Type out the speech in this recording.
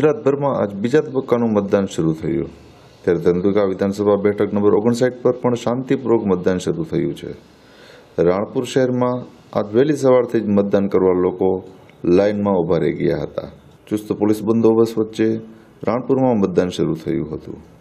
ગુજરાતભરમાં આજ બીજા તબક્કાનું મતદાન શરૂ થયું ત્યારે ધંધુકા વિધાનસભા બેઠક નંબર 59 પર પણ શાંતિપૂર્વક મતદાન શરૂ થયું છે। રાણપુર શહેરમાં આજ વહેલી સવારથી જ મતદાન કરવા લોકો લાઇનમાં ઊભા રહી ગયા હતા। ચુસ્ત પોલીસ બંદોબસ્ત વચ્ચે રાણપુરમાં મતદાન શરૂ થયું હતું।